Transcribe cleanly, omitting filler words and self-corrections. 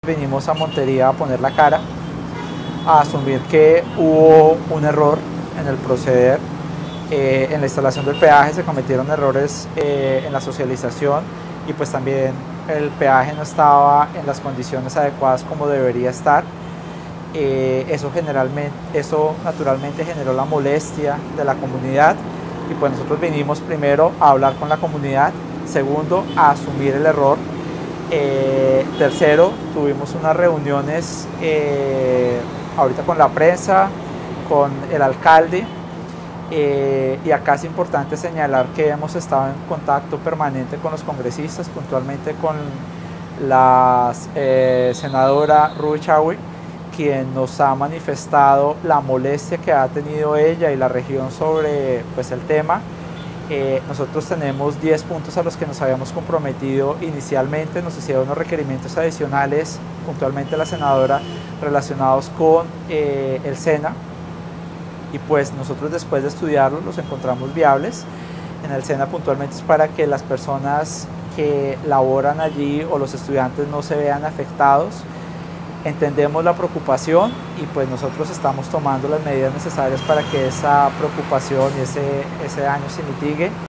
vinimos a Montería a poner la cara, a asumir que hubo un error en el proceder. En la instalación del peaje se cometieron errores en la socialización y pues también el peaje no estaba en las condiciones adecuadas como debería estar. Eso naturalmente generó la molestia de la comunidad y pues nosotros vinimos primero a hablar con la comunidad, segundo a asumir el error, tercero tuvimos unas reuniones ahorita con la prensa, con el alcalde, y acá es importante señalar que hemos estado en contacto permanente con los congresistas, puntualmente con la senadora Ruby Chaui, quien nos ha manifestado la molestia que ha tenido ella y la región sobre pues, el tema. Nosotros tenemos 10 puntos a los que nos habíamos comprometido inicialmente, nos hicieron unos requerimientos adicionales, puntualmente la senadora, relacionados con el SENA, y pues nosotros después de estudiarlos los encontramos viables. En el SENA puntualmente es para que las personas que laboran allí o los estudiantes no se vean afectados. Entendemos la preocupación y pues nosotros estamos tomando las medidas necesarias para que esa preocupación y ese daño se mitigue.